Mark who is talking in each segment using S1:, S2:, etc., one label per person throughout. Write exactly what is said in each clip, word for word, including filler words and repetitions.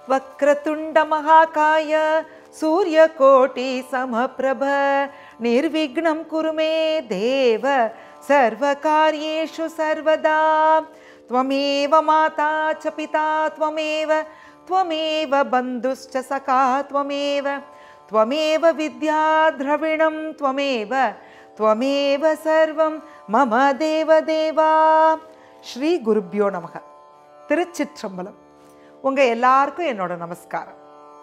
S1: वक्रतुंड महाकाय सूर्यकोटि समप्रभ निर्विघ्नं कुरु मे देव सर्वकार्येषु सर्वदा त्वमेव माता च पिता त्वमेव त्वमेव बन्धुश्च सखा त्वमेव त्वमेव विद्या द्रविणं त्वमेव त्वमेव सर्वं मम देव देवा. ஸ்ரீ குருப்யோ நமக. திருச்சிற்றம்பலம். உங்கள் எல்லாருக்கும் என்னோட நமஸ்காரம்.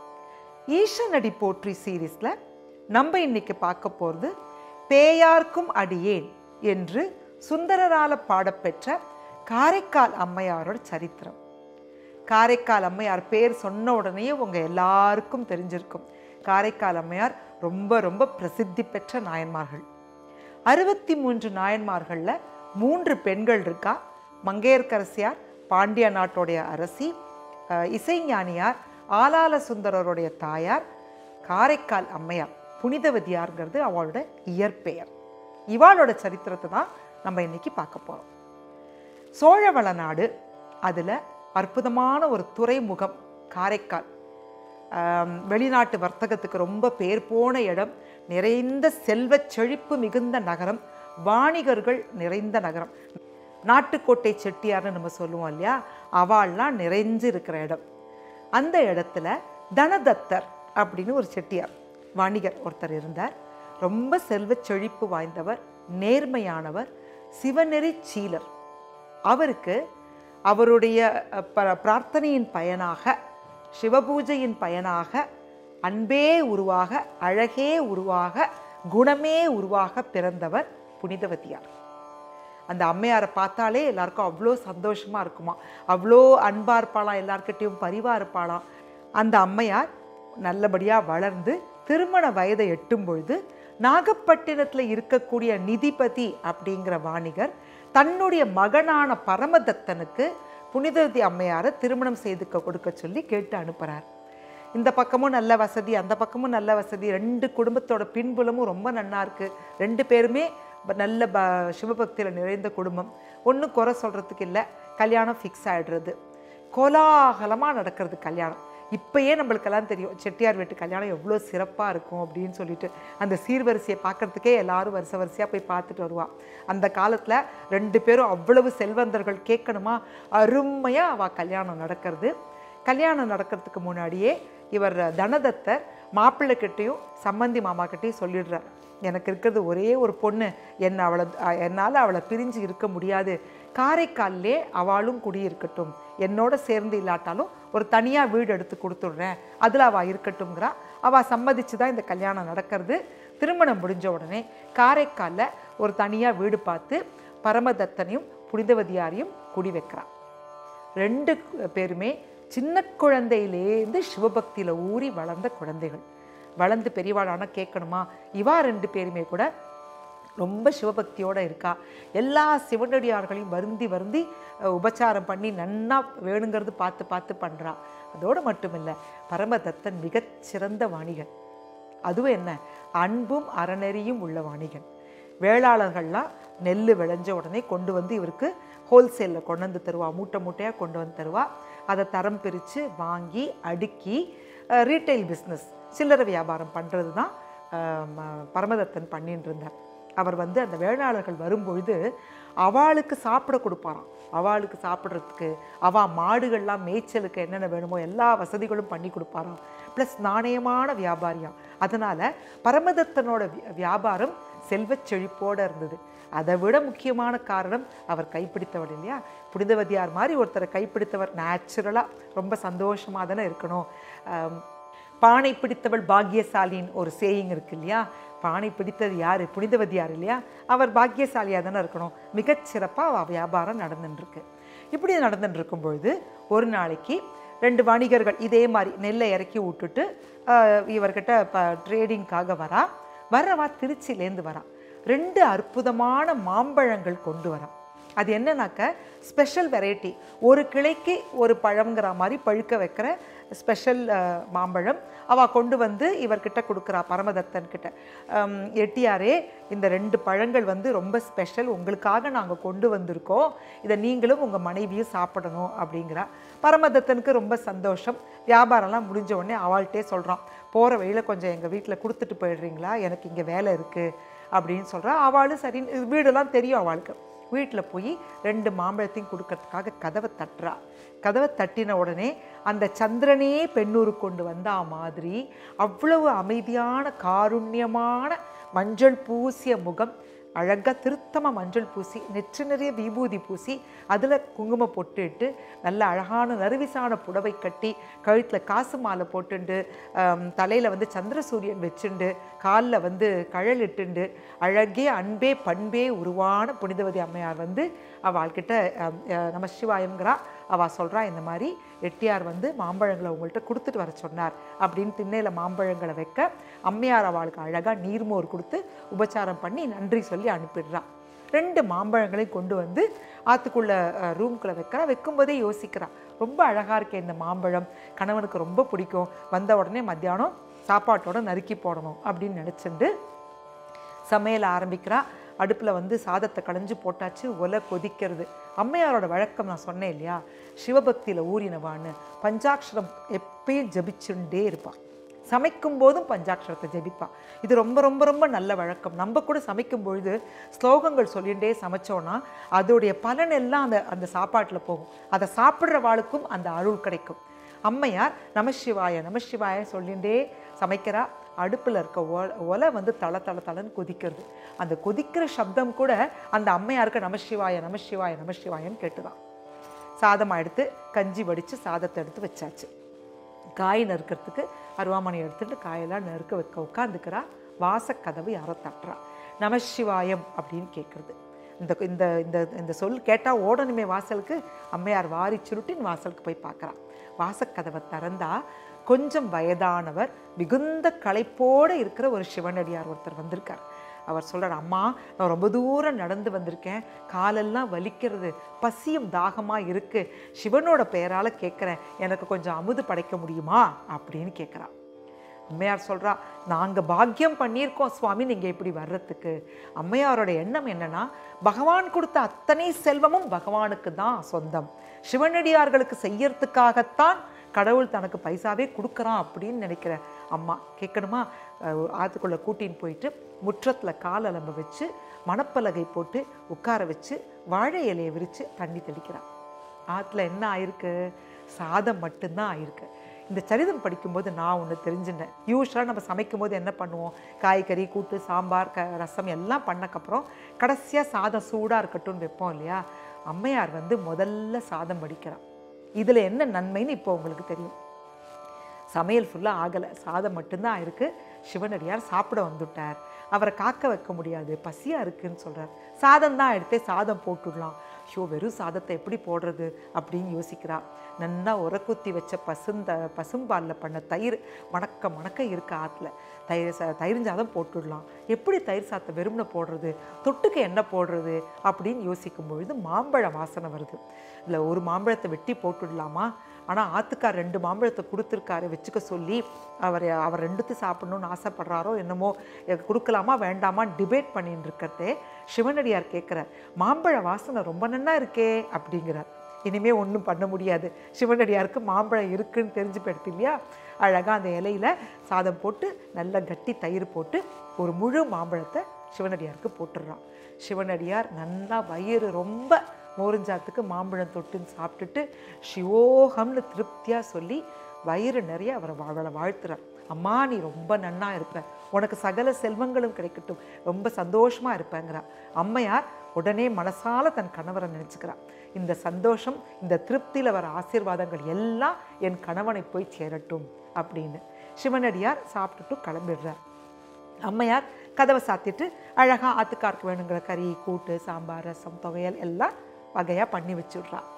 S1: ஈசனடி போற்றி சீரீஸில் நம்ம இன்னைக்கு பார்க்க போகிறது பேயார்க்கும் அடியேன் என்று சுந்தரரால பாடப்பெற்ற காரைக்கால் அம்மையாரோட சரித்திரம். காரைக்கால் அம்மையார் பேர் சொன்ன உடனே உங்கள் எல்லாருக்கும் தெரிஞ்சிருக்கும். காரைக்கால் அம்மையார் ரொம்ப ரொம்ப பிரசித்தி பெற்ற நாயன்மார்கள். அறுபத்தி மூன்று நாயன்மார்களில் மூன்று பெண்கள் இருக்கா. மங்கையர்க்கரசியார் பாண்டிய நாட்டோடைய அரசி, இசைஞானியார் ஆலால சுந்தரருடைய தாயார், காரைக்கால் அம்மையார் புனிதவதியார்ங்கிறது அவளோட இயற்பெயர். இவாளோட சரித்திரத்தை தான் நம்ம இன்னைக்கு பார்க்க போகிறோம். சோழவள நாடு, அதில் அற்புதமான ஒரு துறைமுகம் காரைக்கால். வெளிநாட்டு வர்த்தகத்துக்கு ரொம்ப பேர் போன இடம், நிறைந்த செல்வ செழிப்பு மிகுந்த நகரம், வாணிகர்கள் நிறைந்த நகரம். நாட்டுக்கோட்டை செட்டியார்னு நம்ம சொல்லுவோம் இல்லையா, அவாள்லாம் நிறைஞ்சு இருக்கிற இடம். அந்த இடத்துல தனதத்தர் அப்படின்னு ஒரு செட்டியார் வாணிகர் ஒருத்தர் இருந்தார். ரொம்ப செல்வ செழிப்பு வாய்ந்தவர், நேர்மையானவர், சிவநெறி சீலர். அவருக்கு அவருடைய பிரார்த்தனையின் பயனாக, சிவபூஜையின் பயனாக, அன்பே உருவாக, அழகே உருவாக, குணமே உருவாக பிறந்தவர் புனிதவதியார். அந்த அம்மையாரை பார்த்தாலே எல்லாருக்கும் அவ்வளோ சந்தோஷமாக இருக்குமா, அவ்வளோ அன்பாக இருப்பாளாம், எல்லார்கிட்டையும் பரிவாக இருப்பாளாம். அந்த அம்மையார் நல்லபடியாக வளர்ந்து திருமண வயதை எட்டும் பொழுது நாகப்பட்டினத்தில் இருக்கக்கூடிய நிதிபதி அப்படிங்கிற வாணிகர் தன்னுடைய மகனான பரமதத்தனுக்கு புனிதவதி அம்மையாரை திருமணம் செய்து கொடுக்க சொல்லி கேட்டு அனுப்புகிறார். இந்த பக்கமும் நல்ல வசதி, அந்த பக்கமும் நல்ல வசதி, ரெண்டு குடும்பத்தோட பின்புலமும் ரொம்ப நன்னா இருக்குது. ரெண்டு பேருமே நல்ல ப சிவபக்தியில் நிறைந்த குடும்பம். ஒன்றும் குறை சொல்கிறதுக்கு இல்லை. கல்யாணம் ஃபிக்ஸ் ஆகிடுறது, கோலாகலமாக நடக்கிறது கல்யாணம். இப்போயே நம்மளுக்கெல்லாம் தெரியும் செட்டியார் வீட்டு கல்யாணம் எவ்வளோ சிறப்பாக இருக்கும் அப்படின்னு சொல்லிட்டு, அந்த சீர்வரிசையை பார்க்குறதுக்கே எல்லாரும் வரிசை வரிசையாக போய் பார்த்துட்டு வருவாள். அந்த காலத்தில் ரெண்டு பேரும் அவ்வளவு செல்வந்தர்கள், கேட்கணுமா, அருமையாக அவள் கல்யாணம் நடக்கிறது. கல்யாணம் நடக்கிறதுக்கு முன்னாடியே இவர் தனதத்தர் மாப்பிள்ளைக்கிட்டையும் சம்மந்தி மாமாக்கிட்டையும் சொல்லிடுறார், எனக்கு இருக்கிறது ஒரே ஒரு பொண்ணு, என்னை அவளை என்னால் அவளை பிரிஞ்சு இருக்க முடியாது, காரைக்காலிலே அவளும் குடியிருக்கட்டும், என்னோட சேர்ந்து இல்லாட்டாலும் ஒரு தனியாக வீடு எடுத்து கொடுத்துட்றேன், அதில் அவள் இருக்கட்டும்ங்கிறா. அவள் சம்மதிச்சு தான் இந்த கல்யாணம் நடக்கிறது. திருமணம் முடிஞ்ச உடனே காரைக்காலில் ஒரு தனியாக வீடு பார்த்து பரமதத்தனையும் புனிதவதியாரையும் குடி வைக்கிறான். ரெண்டு பேருமே சின்ன குழந்தையிலேருந்து சிவபக்தியில் ஊறி வளர்ந்த குழந்தைகள். வளர்ந்து பெரியவாளான கேட்கணுமா, இவா ரெண்டு பேருமே கூட ரொம்ப சிவபக்தியோடு இருக்கா. எல்லா சிவனடியார்களையும் வருந்தி வருந்தி உபச்சாரம் பண்ணி நன்னா வேணுங்கிறது பார்த்து பார்த்து பண்ணுறா. அதோடு மட்டும் இல்லை, பரமதத்தன் மிகச்சிறந்த வாணிகன். அதுவும் என்ன, அன்பும் அறநெறியும் உள்ள வாணிகன். வேளாளர்கள்லாம் நெல் விளைஞ்ச உடனே கொண்டு வந்து இவருக்கு ஹோல்சேலில் கொண்டு வந்து தருவா, மூட்டை மூட்டையாக கொண்டு வந்து தருவா. அதை தரம் பிரித்து வாங்கி அடுக்கி ரீட்டைல் பிஸ்னஸ், சில்லறை வியாபாரம் பண்ணுறது தான் பரமதத்தன் பண்ணிட்டு இருந்தார். அவர் வந்து அந்த வேளாளர்கள் வரும்பொழுது அவளுக்கு சாப்பிட கொடுப்பாராம். அவளுக்கு சாப்பிட்றதுக்கு, அவள் மாடுகள்லாம் மேய்ச்சலுக்கு என்னென்ன வேணுமோ எல்லா வசதிகளும் பண்ணி கொடுப்பாராம். ப்ளஸ் நாணயமான வியாபாரியாம். அதனால் பரமதத்தனோட வியாபாரம் செல்வ செழிப்போடு இருந்தது. அதை விட முக்கியமான காரணம், அவர் கைப்பிடித்தவர் இல்லையா. புனிதவதியார் மாதிரி ஒருத்தரை கைப்பிடித்தவர் நேச்சுரலாக ரொம்ப சந்தோஷமாக தானே இருக்கணும். பானை பிடித்தவள் பாக்கியசாலின்னு ஒரு சேயிங் இருக்கு இல்லையா. பானை பிடித்தது யார், புனிதவதியார் இல்லையா. அவர் பாக்கியசாலியாக தானே இருக்கணும். மிகச்சிறப்பாக வியாபாரம் நடந்துட்டுருக்கு. இப்படி நடந்துட்டு இருக்கும் பொழுது ஒரு நாளைக்கு ரெண்டு வணிகர்கள் இதே மாதிரி நெல்லை இறக்கி விட்டுட்டு இவர்கிட்ட இப்போ ட்ரேடிங்காக வரா. வரவா திருச்சியிலேருந்து வரா. ரெண்டு அற்புதமான மாம்பழங்கள் கொண்டு வரா. அது என்னன்னாக்க ஸ்பெஷல் வெரைட்டி, ஒரு கிளைக்கு ஒரு பழங்கிற மாதிரி பழுக்க வைக்கிற ஸ்பெஷல் மாம்பழம் அவள் கொண்டு வந்து இவர்கிட்ட கொடுக்குறா பரமதத்தன்கிட்ட. எட்டியாரே, இந்த ரெண்டு பழங்கள் வந்து ரொம்ப ஸ்பெஷல், உங்களுக்காக நாங்கள் கொண்டு வந்திருக்கோம், இதை நீங்களும் உங்கள் மனைவியும் சாப்பிடணும் அப்படிங்கிறா. பரமதத்தனுக்கு ரொம்ப சந்தோஷம். வியாபாரம்லாம் முடிஞ்ச உடனே அவள்கிட்டே சொல்கிறான், போகிற வழியில் கொஞ்சம் எங்கள் வீட்டில் கொடுத்துட்டு போயிடுறீங்களா, எனக்கு இங்கே வேலை இருக்குது அப்படின்னு சொல்கிறா. அவளும் சரி, வீடெல்லாம் தெரியும் அவளுக்கு. வீட்டில் போய் ரெண்டு மாம்பழத்தையும் கொடுக்கறதுக்காக கதவை தட்டுறா. கதவை தட்டின உடனே அந்த சந்திரனே பெண்ணூரு கொண்டு வந்தா மாதிரி அவ்வளவு அமைதியான காருண்யமான மஞ்சள் பூசிய முகம், அழகாக திருத்தமாக மஞ்சள் பூசி, நெற்று நிறைய விபூதி பூசி, அதில் குங்குமம் பொட்டுட்டு, நல்ல அழகான நறுவிசான புடவை கட்டி, கழுத்தில் காசு மாலை போட்டுண்டு, தலையில் வந்து சந்திரசூரியன் வச்சுண்டு, காலில் வந்து கழல் இட்டுண்டு, அழகே அன்பே பண்பே உருவான புனிதவதி அம்மையார் வந்து அவள்கிட்ட நம சிவாயம்ங்கிறா. அவள் சொல்கிறா, இந்த மாதிரி எட்டியார் வந்து மாம்பழங்களை உங்கள்கிட்ட கொடுத்துட்டு வர சொன்னார் அப்படின்னு திண்ணையில் மாம்பழங்களை வைக்க அம்மையார் அவளுக்கு அழகாக நீர்மோர் கொடுத்து உபச்சாரம் பண்ணி நன்றி சொல்லி அனுப்பிடுறா. ரெண்டு மாம்பழங்களையும் கொண்டு வந்து ஆற்றுக்குள்ளே ரூம்குள்ளே வைக்கிறா. வைக்கும்போதே யோசிக்கிறா, ரொம்ப அழகாக இருக்கே இந்த மாம்பழம், கணவனுக்கு ரொம்ப பிடிக்கும், வந்த உடனே மத்தியானம் சாப்பாட்டோடு நறுக்கி போடணும் அப்படின்னு நினச்சிண்டு சமையல் ஆரம்பிக்கிறா. அடுப்பில் வந்து சாதத்தை களைஞ்சு போட்டாச்சு, ஒலை கொதிக்கிறது. அம்மையாரோட வழக்கம் நான் சொன்னேன் இல்லையா, சிவபக்தியில் ஊறினவான்னு பஞ்சாட்சரம் எப்பயும் ஜபிச்சுட்டே இருப்பாள். சமைக்கும் போதும் பஞ்சாட்சரத்தை ஜபிப்பாள். இது ரொம்ப ரொம்ப ரொம்ப நல்ல வழக்கம். நம்ம கூட சமைக்கும் பொழுது ஸ்லோகங்கள் சொல்லிகிட்டே சமைச்சோன்னா அதோடைய பலன் எல்லாம் அந்த அந்த சாப்பாட்டில் போகும். அதை சாப்பிட்றவாளுக்கும் அந்த அருள் கிடைக்கும். அம்மையார் நமசிவாய நமசிவாய சொல்லிகிட்டே சமைக்கிறா. அடுப்பில் இருக்க ஒ ஒலை வந்து தள தள தளன்னு கொதிக்கிறது. அந்த கொதிக்கிற சப்தம் கூட அந்த அம்மையாருக்கு நமசிவாய நமசிவாய நமசிவாயன்னு கேட்டுதான். சாதமாக எடுத்து கஞ்சி வடித்து சாதத்தை எடுத்து வச்சாச்சு. காய் நறுக்கிறதுக்கு அருவாமனை எடுத்துட்டு காயெல்லாம் நறுக்க வைக்க உட்காந்துக்கிறா. வாசக்கதவு யாரோ தட்டுறா. நமசிவாயம் அப்படின்னு கேட்குறது. இந்த இந்த இந்த இந்த சொல் கேட்டால் ஓடணுமே வாசலுக்கு. அம்மையார் வாரி சுருட்டின் வாசலுக்கு போய் பார்க்குறா. வாசக்கதவை திறந்தா கொஞ்சம் வயதானவர், மிகுந்த களைப்போடு இருக்கிற ஒரு சிவனடியார் ஒருத்தர் வந்திருக்கார். அவர் சொல்கிறார், அம்மா நான் ரொம்ப தூரம் நடந்து வந்திருக்கேன், காலெல்லாம் வலிக்கிறது, பசியும் தாகமாக இருக்குது, சிவனோட பெயரால் கேட்குறேன், எனக்கு கொஞ்சம் அமுது படைக்க முடியுமா அப்படின்னு கேட்குறா. அம்மையார் சொல்கிறா, நாங்கள் பாக்கியம் பண்ணியிருக்கோம் சுவாமி நீங்கள் இப்படி வர்றதுக்கு. அம்மையாரோட எண்ணம் என்னன்னா, பகவான் கொடுத்த அத்தனை செல்வமும் பகவானுக்கு தான் சொந்தம், சிவனடியார்களுக்கு செய்யறதுக்காகத்தான் கடவுள் தனக்கு பைசாவே கொடுக்குறான் அப்படின்னு நினைக்கிற அம்மா. கேட்கணுமா? ஆற்றுக்குள்ளே கூட்டின்னு போயிட்டு முற்றத்தில் கால் அலம்ப வச்சு மணப்பலகை போட்டு உட்கார வச்சு வாழை இலையை விரித்து தண்ணி தெளிக்கிறான். ஆற்றுல என்ன ஆயிருக்கு? சாதம் மட்டும்தான் ஆயிருக்கு. இந்த சரிதம் படிக்கும்போது நான் ஒன்று தெரிஞ்சுட்டேன். யூஸ்வலாக நம்ம சமைக்கும் போது என்ன பண்ணுவோம், காய்கறி கூட்டு சாம்பார் க ரசம் எல்லாம் பண்ணக்கப்புறம் கடைசியாக சாதம் சூடாக இருக்கட்டும்னு வைப்போம் இல்லையா. அம்மையார் வந்து முதல்ல சாதம் வடிக்கிறான். இதில் என்ன நன்மைன்னு இப்போ உங்களுக்கு தெரியும். சமையல் ஃபுல்லாக ஆகலை, சாதம் மட்டும்தான் ஆயிருக்கு. சிவனடியார் சாப்பிட வந்துட்டார். அவரை காக்க வைக்க முடியாது, பசியாக இருக்குதுன்னு சொல்கிறார். சாதம் தான் எடுத்தே சாதம் போட்டுடலாம். ஷோ வெறும் சாதத்தை எப்படி போடுறது அப்படின்னு யோசிக்கிறா. நல்லா உரக்குத்தி வச்ச பசுந்த பசும்பாலில் பண்ண தயிர் மணக்க மணக்க இருக்க ஆற்றுல தயிர் சா தயிர் சாதம் போட்டுடலாம். எப்படி தயிர் சாதத்தை வெறும்னு போடுறது, தொட்டுக்கு என்ன போடுறது அப்படின்னு யோசிக்கும் பொழுது மாம்பழ வாசனை வருது. இல்லை ஒரு மாம்பழத்தை வெட்டி போட்டுடலாமா, ஆனால் ஆற்றுக்கார் ரெண்டு மாம்பழத்தை கொடுத்துருக்காரு வச்சுக்க சொல்லி அவர் அவர் ரெண்டுத்து சாப்பிட்ணுன்னு ஆசைப்படுறாரோ என்னமோ, கொடுக்கலாமா வேண்டாமா டிபேட் பண்ணின்னு இருக்கிறதே சிவனடியார் கேட்குறார், மாம்பழ வாசனை ரொம்ப நன்னா இருக்கே அப்படிங்கிறார். இனிமேல் ஒன்றும் பண்ண முடியாது, சிவனடியாருக்கு மாம்பழம் இருக்குன்னு தெரிஞ்சு போயிடுது இல்லையா. அழகாக அந்த இலையில் சாதம் போட்டு நல்லா கட்டி தயிர் போட்டு ஒரு முழு மாம்பழத்தை சிவனடியாருக்கு போட்டுடுறான். சிவனடியார் நல்லா வயிறு ரொம்ப மோரிஞ்சாத்துக்கு மாம்பழம் தொட்டுன்னு சாப்பிட்டுட்டு சிவோகம்னு திருப்தியாக சொல்லி வயிறு நிறைய அவரை அவளை வாழ்த்துறார். அம்மா நீ ரொம்ப நன்னா இருப்ப, உனக்கு சகல செல்வங்களும் கிடைக்கட்டும், ரொம்ப சந்தோஷமாக இருப்பேங்கிறா. அம்மையார் உடனே மனசால தன் கணவரை நினச்சிக்கிறார். இந்த சந்தோஷம் இந்த திருப்தியில் வர ஆசீர்வாதங்கள் எல்லாம் என் கணவனை போய் சேரட்டும் அப்படின்னு சிவனடியார் சாப்பிட்டுட்டு கிளம்பிடுறார். அம்மையார் கதவை சாத்திட்டு அழகாக ஆத்துக்காருக்கு வேணுங்கிற கறி கூட்டு சாம்பார் ரசம் தொகையல் எல்லாம் வகையாக பண்ணி வச்சுடுறா.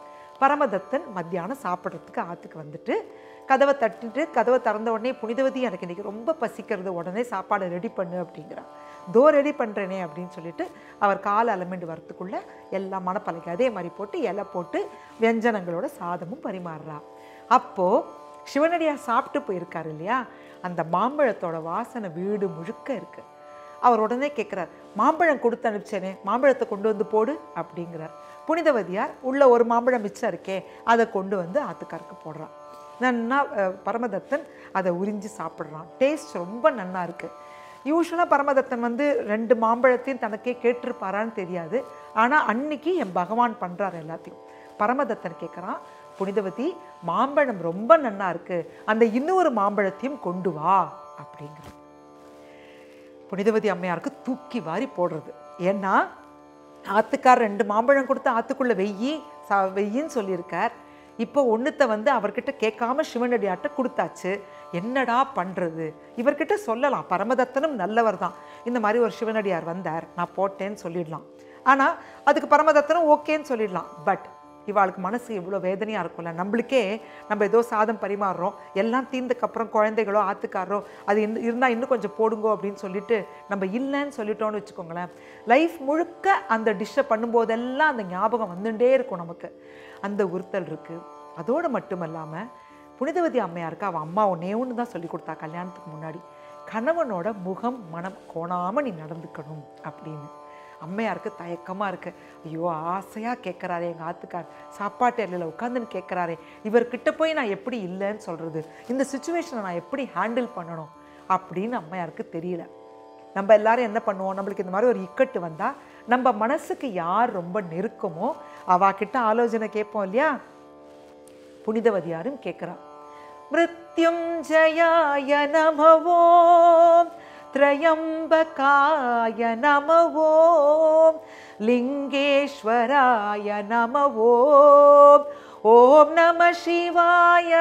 S1: பரமதத்தன் மத்தியானம் சாப்பிட்றதுக்கு ஆற்றுக்கு வந்துட்டு கதவை தட்டிட்டு கதவை திறந்த உடனே புனிதவதி எனக்கு இன்றைக்கி ரொம்ப பசிக்கிறது, உடனே சாப்பாடை ரெடி பண்ணு அப்படிங்கிறான். தோ ரெடி பண்ணுறேனே அப்படின்னு சொல்லிட்டு அவர் காலை அலமெண்டு வரத்துக்குள்ளே எல்லாம் மணப்பலைக்கு அதே மாதிரி போட்டு இலை போட்டு வியஞ்சனங்களோட சாதமும் பரிமாறுறா. அப்போது சிவனடியார் சாப்பிட்டு போயிருக்காரு இல்லையா, அந்த மாம்பழத்தோட வாசனை வீடு முழுக்க இருக்குது. அவர் உடனே கேட்குறார், மாம்பழம் கொடுத்து அனுப்பிச்சேனே, மாம்பழத்தை கொண்டு வந்து போடு அப்படிங்கிறார். புனிதவதியார் உள்ள ஒரு மாம்பழம் மிச்சம் இருக்கே அதை கொண்டு வந்து ஆத்துக்காருக்கு போடுறான். நன்னா பரமதத்தன் அதை உறிஞ்சி சாப்பிட்றான். டேஸ்ட் ரொம்ப நன்னா இருக்குது. யூஸ்வலாக பரமதத்தன் வந்து ரெண்டு மாம்பழத்தையும் தனக்கே கேட்டிருப்பாரான்னு தெரியாது. ஆனால் அன்னைக்கு என் பகவான் பண்ணுறார் எல்லாத்தையும். பரமதத்தன் கேட்குறான், புனிதவதி மாம்பழம் ரொம்ப நன்னா இருக்குது, அந்த இன்னொரு மாம்பழத்தையும் கொண்டு வா அப்படிங்கிற. புனிதவதி அம்மையாருக்கு தூக்கி வாரி போடுறது. ஏன்னா ஆத்துக்கார் ரெண்டு மாம்பழம் கொடுத்து ஆற்றுக்குள்ளே வெய்யி சா வெய்யின்னு சொல்லியிருக்கார். இப்போ ஒன்றுத்தை வந்து அவர்கிட்ட கேட்காம சிவனடியார்ட்ட கொடுத்தாச்சு, என்னடா பண்ணுறது? இவர்கிட்ட சொல்லலாம், பரமதத்தனும் நல்லவர் தான், இந்த மாதிரி ஒரு சிவனடியார் வந்தார் நான் போட்டேன்னு சொல்லிடலாம். ஆனால் அதுக்கு பரமதத்தனும் ஓகேன்னு சொல்லிடலாம். பட் இவாளுக்கு மனசு எவ்வளோ வேதனையாக இருக்கும்ல. நம்மளுக்கே நம்ம ஏதோ சாதம் பரிமாறுறோம், எல்லாம் தீர்ந்ததுக்கப்புறம் குழந்தைகளோ ஆத்துக்காரோ அது இன்னும் இருந்தால் இன்னும் கொஞ்சம் போடுங்கோ அப்படின்னு சொல்லிட்டு நம்ம இல்லைன்னு சொல்லிட்டோன்னு வச்சுக்கோங்களேன், லைஃப் முழுக்க அந்த டிஷ்ஷை பண்ணும்போதெல்லாம் அந்த ஞாபகம் வந்துட்டே இருக்கும் நமக்கு. அந்த உறுத்தல் இருக்குது. அதோடு மட்டும் இல்லாமல் புனிதவதி அம்மையாருக்கு அவள் அம்மா ஒன்றே ஒன்று தான் சொல்லி கொடுத்தா கல்யாணத்துக்கு முன்னாடி, கணவனோட முகம் மனம் கோணாமல் நீ நடந்துக்கணும் அப்படின்னு. அம்மையாருக்கு தயக்கமாக இருக்குது. ஐயோ ஆசையாக கேட்குறாரே எங்கள் ஆத்துக்கார், சாப்பாட்டு எல்லையில் உட்காந்துன்னு கேட்குறாரே, இவர்கிட்ட போய் நான் எப்படி இல்லைன்னு சொல்கிறது, இந்த சுச்சுவேஷனை நான் எப்படி ஹேண்டில் பண்ணணும் அப்படின்னு அம்மையாருக்கு தெரியல. நம்ம எல்லாரும் என்ன பண்ணுவோம், நம்மளுக்கு இந்த மாதிரி ஒரு இக்கட்டு வந்தால் நம்ம மனசுக்கு யார் ரொம்ப நெருக்கமோ அவாக்கிட்ட ஆலோசனை கேட்போம் இல்லையா. புனிதவதியாரும் கேட்குறா. மிருத்யுஞ்சயாய நமவோம் த்ரயம்பகாய நமவோம் லிங்கேஸ்வராய நமவோம் ஓம் நம சிவாய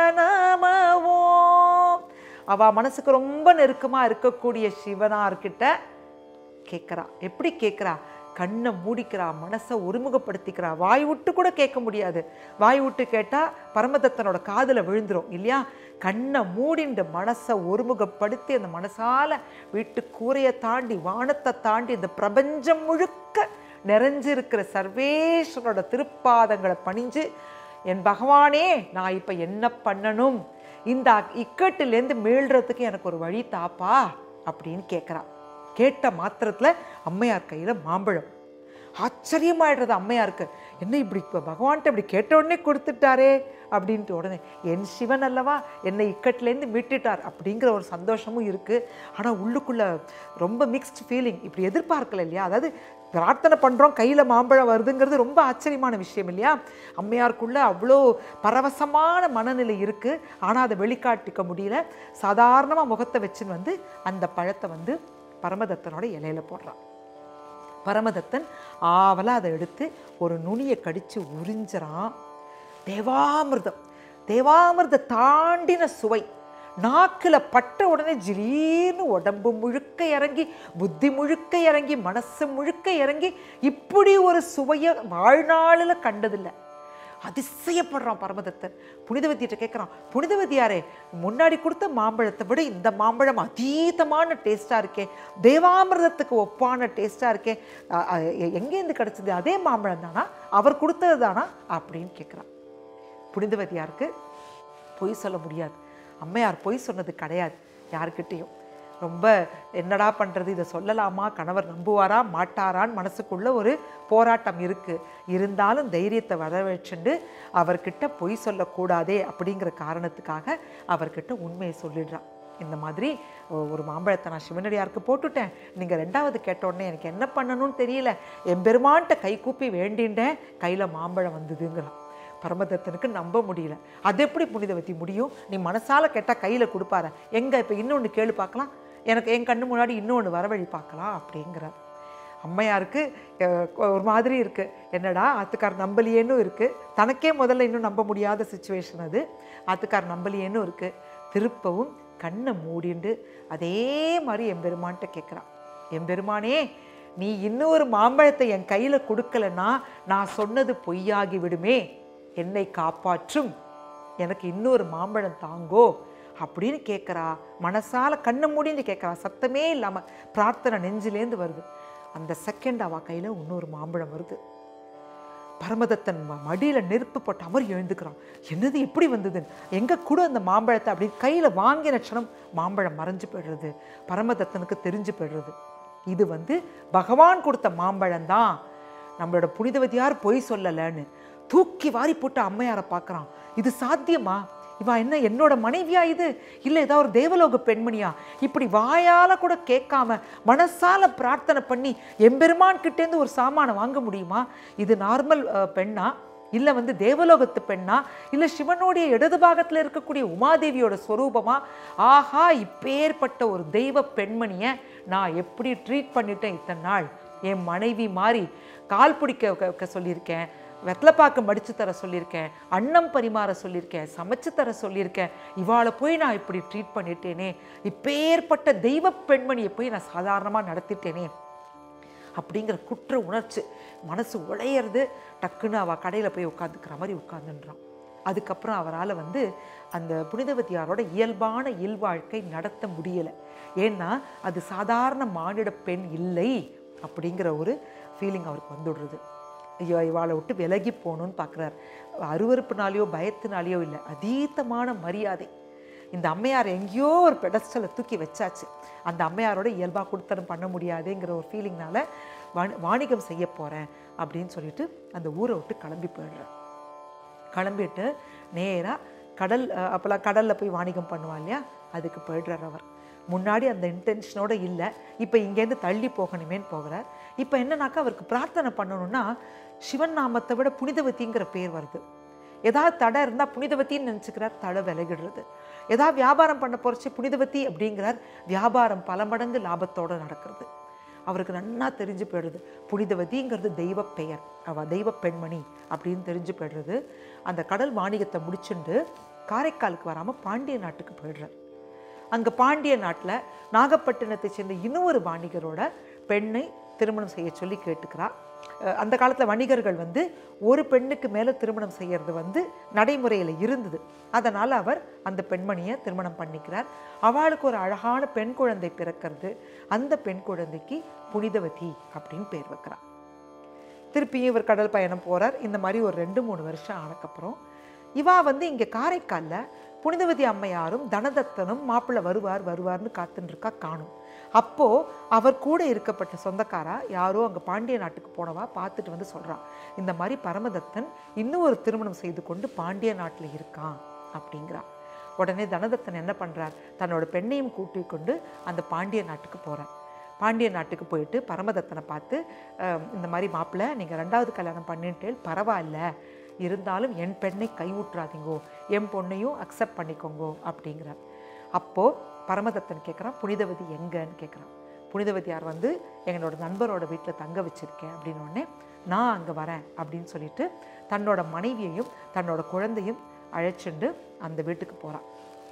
S1: நமவோம். அவ மனசுக்கு ரொம்ப நெருக்கமாக இருக்கக்கூடிய சிவனார்கிட்ட கேட்குறா. எப்படி கேட்குறா? கண்ணை மூடிக்கிறா, மனசை ஒருமுகப்படுத்திக்கிறா. வாய் விட்டு கூட கேட்க முடியாது. வாய் விட்டு கேட்டால் பரமதத்தனோட காதில் விழுந்துடும் இல்லையா. கண்ணை மூடிண்டு மனசை ஒருமுகப்படுத்தி அந்த மனசால் வீட்டு கூரையை தாண்டி வானத்தை தாண்டி இந்த பிரபஞ்சம் முழுக்க நிறைஞ்சிருக்கிற சர்வேஸ்வரோட திருப்பாதங்களை பணிஞ்சு, என் பகவானே நான் இப்போ என்ன பண்ணணும், இந்த இக்கட்டிலேருந்து மீள்றதுக்கு எனக்கு ஒரு வழி தாப்பா அப்படின்னு கேட்குறா. கேட்ட மாத்திரத்தில் அம்மையார் கையில் மாம்பழம். ஆச்சரியமாயிடுறது அம்மையாருக்கு. என்ன இப்படி இப்போ பகவான்கிட்ட இப்படி கேட்ட உடனே கொடுத்துட்டாரே அப்படின்ட்டு உடனே என் சிவன் அல்லவா என்னை இக்கட்டிலேருந்து மீட்டுட்டார் அப்படிங்கிற ஒரு சந்தோஷமும் இருக்குது. ஆனால் உள்ளுக்குள்ளே ரொம்ப மிக்ஸ்டு ஃபீலிங். இப்படி எதிர்பார்க்கல இல்லையா. அதாவது பிரார்த்தனை பண்ணுறோம், கையில் மாம்பழம் வருதுங்கிறது ரொம்ப ஆச்சரியமான விஷயம் இல்லையா. அம்மையாருக்குள்ளே அவ்வளோ பரவசமான மனநிலை இருக்குது. ஆனால் அதை வெளிக்காட்டிக்க முடியல. சாதாரணமாக முகத்தை வச்சுன்னு வந்து அந்த பழத்தை வந்து பரமதத்தனோட இலையில போடுறான். பரமதத்தன் ஆவலாக அதை எடுத்து ஒரு நுனியை கடித்து உறிஞ்சிறான். தேவாமிர்தம், தேவாமிர்த தாண்டின சுவை நாக்கில் பட்ட உடனே ஜிலீர்னு உடம்பு முழுக்க இறங்கி, புத்தி முழுக்க இறங்கி, மனசு முழுக்க இறங்கி, இப்படி ஒரு சுவையை வாழ்நாளில் கண்டதில்லை. அதிசயப்படுறான் பரமதத்தன். புனிதவதியிட்ட கேட்குறான், புனிதவதியாரே முன்னாடி கொடுத்த மாம்பழத்தை விட இந்த மாம்பழம் அதீதமான டேஸ்ட்டாக இருக்கே, தேவாமிர்தத்துக்கு ஒப்பான டேஸ்ட்டாக இருக்கே, எங்கேருந்து கிடச்சிது, அதே மாம்பழம் தானா, அவர் கொடுத்தது தானா அப்படின்னு கேட்குறான். புனிதவதியாருக்கு பொய் சொல்ல முடியாது. அம்மையார் பொய் சொன்னது கிடையாது யாருக்கிட்டேயும். ரொம்ப என்னடா பண்ணுறது, இதை சொல்லலாமா, கணவர் நம்புவாரா மாட்டாரான்னு மனசுக்குள்ளே ஒரு போராட்டம் இருக்குது. இருந்தாலும் தைரியத்தை வரவழைச்சுண்டு அவர்கிட்ட பொய் சொல்லக்கூடாதே அப்படிங்கிற காரணத்துக்காக அவர்கிட்ட உண்மையை சொல்லிடுறான். இந்த மாதிரி ஒரு மாம்பழத்தை நான் சிவனடியாருக்கு போட்டுட்டேன், நீங்கள் ரெண்டாவது கேட்டோடனே எனக்கு என்ன பண்ணணும்னு தெரியல, எம்பெருமான்கிட்ட கை கூப்பி வேண்டின்றேன், கையில் மாம்பழம் வந்ததுங்கிறான். பரமதத்தனுக்கு நம்ப முடியல. அது எப்படி புனிதவதி முடியும், நீ மனசால் கேட்டால் கையில் கொடுப்பாரு, எங்கே இப்போ இன்னொன்று கேளு பார்க்கலாம், எனக்கு என் கண்ணு முன்னாடி இன்னொன்று வரவழி பார்க்கலாம் அப்படிங்கிறார். அம்மையாருக்கு ஒரு மாதிரி இருக்குது, என்னடா ஆத்துக்கார் நம்பலியேன்னு இருக்குது. தனக்கே முதல்ல இன்னும் நம்ப முடியாத சுச்சுவேஷன் அது. ஆத்துக்கார் நம்பலியேன்னு இருக்குது. திருப்பவும் கண்ணை மூடிண்டு அதே மாதிரி எம்பெருமான்கிட்ட கேட்குறான். எம்பெருமானே நீ இன்னொரு மாம்பழத்தை என் கையில் கொடுக்கலன்னா நான் சொன்னது பொய்யாகி விடுமே என்னை காப்பாற்றும், எனக்கு இன்னொரு மாம்பழம் தாங்கோ அப்படின்னு கேட்குறா. மனசால கண்ணை மூடின்னு கேட்குறா, சத்தமே இல்லாமல் பிரார்த்தனை நெஞ்சிலேருந்து வருது. அந்த செகண்ட் அவள் கையில் இன்னொரு மாம்பழம் வருது. பரமதத்தன் மடியில் நெருப்பு போட்டு அமர் எழுந்துக்கிறான். என்னது எப்படி வந்ததுன்னு, எங்கே கூட அந்த மாம்பழத்தை அப்படின்னு கையில் வாங்கின க்ஷணம் மாம்பழம் மறைஞ்சு போய்டுறது. பரமதத்தனுக்கு தெரிஞ்சு போய்டுறது, இது வந்து பகவான் கொடுத்த மாம்பழம் தான், நம்மளோட புனிதவதியார் பொய் சொல்லலைன்னு. தூக்கி வாரி போட்டு அம்மையாரை பார்க்குறான். இது சாத்தியமா? இவா என்ன என்னோட மனைவியா இது, இல்லை ஏதாவது ஒரு தேவலோக பெண்மணியா? இப்படி வாயால் கூட கேட்காம மனசால பிரார்த்தனை பண்ணி எம்பெருமான் கிட்டேருந்து ஒரு சாமானை வாங்க முடியுமா? இது நார்மல் பெண்ணா, இல்லை வந்து தேவலோகத்து பெண்ணா, இல்லை சிவனுடைய இடது பாகத்தில் இருக்கக்கூடிய உமாதேவியோட ஸ்வரூபமா? ஆஹா, இப்பேற்பட்ட ஒரு தெய்வ பெண்மணியை நான் எப்படி ட்ரீட் பண்ணிட்டேன் இத்தனை நாள். என் மனைவி மாதிரி கால் பிடிக்க சொல்லியிருக்கேன், வெத்தலைப்பாக்கம் மடித்து தர சொல்லியிருக்கேன், அன்னம் பரிமாற சொல்லியிருக்கேன், சமைச்சு தர சொல்லியிருக்கேன். இவாளை போய் நான் இப்படி ட்ரீட் பண்ணிட்டேனே, இப்பேற்பட்ட தெய்வ பெண்மணியை போய் நான் சாதாரணமாக நடத்திட்டேனே அப்படிங்கிற குற்ற உணர்ச்சி மனசு உழையிறது. டக்குன்னு அவள் கடையில் போய் உட்காந்துக்கிற மாதிரி உட்காந்துன்றான். அதுக்கப்புறம் அவரால் வந்து அந்த புனிதவதியாரோட இயல்பான இல்வாழ்க்கை நடத்த முடியலை. ஏன்னா அது சாதாரண மானிட பெண் இல்லை அப்படிங்கிற ஒரு ஃபீலிங் அவருக்கு வந்துடுறது. ஐயோ, இவாளை விட்டு விலகி போகணுன்னு பார்க்குறார். அருவறுப்புனாலேயோ பயத்தினாலேயோ இல்லை, அதீதமான மரியாதை. இந்த அம்மையார் எங்கேயோ ஒரு பெடஸ்டலை தூக்கி வச்சாச்சு, அந்த அம்மையாரோட இயல்பாக கொடுத்தனம் பண்ண முடியாதுங்கிற ஒரு ஃபீலிங்னால வாணி வாணிகம் செய்ய போகிறேன் அப்படின்னு சொல்லிட்டு அந்த ஊரை விட்டு கிளம்பி போயிடுறார். கிளம்பிட்டு நேராக கடல், அப்போல்லாம் கடலில் போய் வாணிகம் பண்ணுவா இல்லையா, அதுக்கு போயிடுறார் அவர். முன்னாடி அந்த இன்டென்ஷனோடு இல்லை, இப்போ இங்கேருந்து தள்ளி போகணுமேன்னு போகிறார். இப்போ என்னன்னாக்கா அவருக்கு பிரார்த்தனை பண்ணணும்னா சிவன் நாமத்தை விட புனிதவதிங்கிற பேர் வருது. ஏதாவது தடை இருந்தால் புனிதவத்தின்னு நினச்சிக்கிறார், தடை விலகிடுறது. ஏதாவது வியாபாரம் பண்ண போகிறச்சு புனிதவதி அப்படிங்கிறார், வியாபாரம் பல மடங்கு லாபத்தோடு நடக்கிறது. அவருக்கு நன்னா தெரிஞ்சு போயிடுறது, புனிதவதிங்கிறது தெய்வ பெயர், அவள் தெய்வ பெண்மணி அப்படின்னு தெரிஞ்சு போயிடுறது. அந்த கடல் வாணிகத்தை முடிச்சுட்டு காரைக்காலுக்கு வராமல் பாண்டிய நாட்டுக்கு போயிடுறார். அங்கே பாண்டிய நாட்டில் நாகப்பட்டினத்தை சேர்ந்த இன்னொரு வாணிகரோட பெண்ணை திருமணம் செய்ய சொல்லி கேட்டுக்கிறா. அந்த காலத்தில் வணிகர்கள் வந்து ஒரு பெண்ணுக்கு மேலே திருமணம் செய்கிறது வந்து நடைமுறையில் இருந்தது. அதனால் அவர் அந்த பெண்மணியை திருமணம் பண்ணிக்கிறார். அவளுக்கு ஒரு அழகான பெண் குழந்தை பிறக்கிறது. அந்த பெண் குழந்தைக்கு புனிதவதி அப்படின்னு பேர் வைக்கிறார். திருப்பியும் இவர் கடல் பயணம் போகிறார். இந்த மாதிரி ஒரு ரெண்டு மூணு வருஷம் ஆனதுக்கப்புறம் இவா வந்து இங்கே காரைக்காலில் புனிதவதி அம்மையாரும் தனதத்தனும் மாப்பிள்ளை வருவார் வருவார்னு காத்துன்னு இருக்கா, காணும். அப்போது அவர் கூட இருக்கப்பட்ட சொந்தக்காரா யாரோ அங்கே பாண்டிய நாட்டுக்கு போனவா பார்த்துட்டு வந்து சொல்கிறா, இந்த மாதிரி பரமதத்தன் இன்னும் ஒரு திருமணம் செய்து கொண்டு பாண்டிய நாட்டில் இருக்கான் அப்படிங்கிறா. உடனே தனதத்தன் என்ன பண்ணுறார், தன்னோட பெண்ணையும் கூட்டி கொண்டு அந்த பாண்டிய நாட்டுக்கு போகிறார். பாண்டிய நாட்டுக்கு போயிட்டு பரமதத்தனை பார்த்து, இந்த மாதிரி மாப்பிள்ளை நீங்கள் ரெண்டாவது கல்யாணம் பண்ணிட்டேன், பரவாயில்ல, இருந்தாலும் என் பெண்ணை கைவிட்றாதீங்கோ, என் பொண்ணையும் அக்செப்ட் பண்ணிக்கோங்கோ அப்படிங்கிறார். அப்போது பரமதத்தன் கேட்குறான், புனிதவதி எங்கன்னு கேட்குறான். புனிதவதியார் வந்து எங்களோட நண்பரோட வீட்டில் தங்க வச்சுருக்கேன் அப்படின்னோடனே நான் அங்கே வரேன் அப்படின்னு சொல்லிட்டு தன்னோட மனைவியையும் தன்னோட குழந்தையும் அழைச்சிண்டு அந்த வீட்டுக்கு போகிறான்.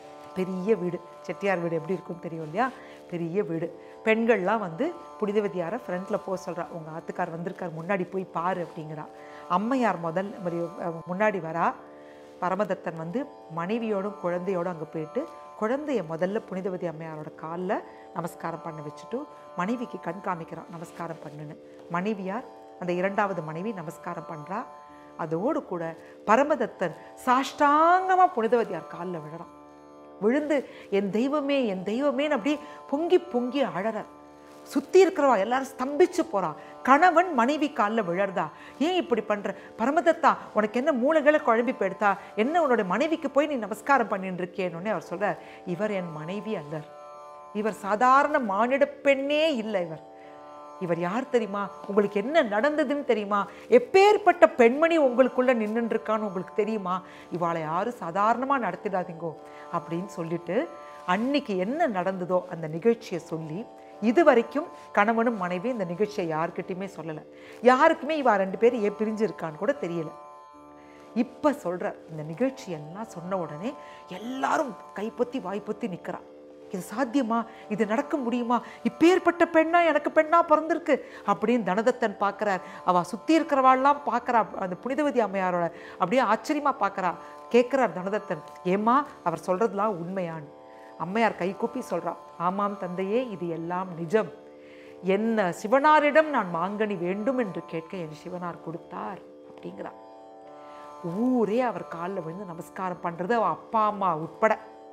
S1: பெரிய வீடு, செட்டியார் வீடு எப்படி இருக்குன்னு தெரியும் இல்லையா, பெரிய வீடு. பெண்கள்லாம் வந்து புனிதவதியாரை ஃப்ரண்ட்டில் போக சொல்கிறா, உங்கள் ஆத்துக்கார் வந்திருக்கார், முன்னாடி போய் பாரு அப்படிங்கிறா. அம்மையார் முதல் முன்னாடி வரா. பரமதத்தன் வந்து மனைவியோடும் குழந்தையோடும் அங்கே போயிட்டு குழந்தைய முதல்ல புனிதவதி அம்மையாரோட காலில் நமஸ்காரம் பண்ண வச்சுட்டு மனைவிக்கு கண் காமிக்கிறான், நமஸ்காரம் பண்ணுன்னு. மனைவியார் அந்த இரண்டாவது மனைவி நமஸ்காரம் பண்ணுறா. அதோடு கூட பரமதத்தன் சாஷ்டாங்கமாக புனிதவதியார் காலில் விழறான். விழுந்து என் தெய்வமே என் தெய்வமேன்னு அப்படி பொங்கி பொங்கி அழறார். சுற்றி இருக்கிறவா எல்லாரும் ஸ்தம்பிச்சு போகிறான். கணவன் மனைவி காலில் விழறதா, ஏன் இப்படி பண்ணுற பரமதத்தா, உனக்கு என்ன மூளைகளை குழம்பி போயிடுதா, என்ன உன்னோட மனைவிக்கு போய் நீ நமஸ்காரம் பண்ணிட்டு இருக்கேன்னு அவர் சொல்கிறார். இவர் என் மனைவி அல்லர், இவர் சாதாரண மானிட பெண்ணே இல்லை, இவர் இவர் யார் தெரியுமா, உங்களுக்கு என்ன நடந்ததுன்னு தெரியுமா, எப்பேற்பட்ட பெண்மணி உங்களுக்குள்ளே நின்றுருக்கான்னு உங்களுக்கு தெரியுமா, இவாளை யாரும் சாதாரணமாக நடத்திடாதீங்கோ அப்படின்னு சொல்லிட்டு அன்னைக்கு என்ன நடந்ததோ அந்த நிகழ்ச்சியை சொல்லி, இது வரைக்கும் கணவனும் மனைவி இந்த நிகழ்ச்சியை யாருக்கிட்டையுமே சொல்லலை, யாருக்குமே இவா ரெண்டு பேரும் ஏன் பிரிஞ்சிருக்கான்னு கூட தெரியல. இப்போ சொல்கிறார். இந்த நிகழ்ச்சியெல்லாம் சொன்ன உடனே எல்லாரும் கைப்பற்றி வாய்ப்பொத்தி நிற்கிறா. இது சாத்தியமா, இது நடக்க முடியுமா, இப்பேற்பட்ட பெண்ணா எனக்கு பெண்ணா பிறந்திருக்கு அப்படின்னு தனதத்தன் பார்க்குறார். அவள் சுற்றி இருக்கிறவாள்லாம் பார்க்குறா, அந்த புனிதவதி அம்மையாரோட அப்படியே ஆச்சரியமாக பார்க்குறா. கேட்குறார் தனதத்தன், ஏம்மா அவர் சொல்கிறதுலாம் உண்மையான்னு. அம்மையார் கை கூப்பி சொல்கிறா, ஆமாம் தந்தையே, இது எல்லாம் நிஜம். என்ன சிவனாரிடம் நான் மாங்கனி வேண்டும் என்று கேட்க என் சிவனார் கொடுத்தார் அப்படிங்கிறா. ஊரே அவர் காலில் விழுந்து நமஸ்காரம் பண்ணுறது, அவள் அப்பா அம்மா உட்பட.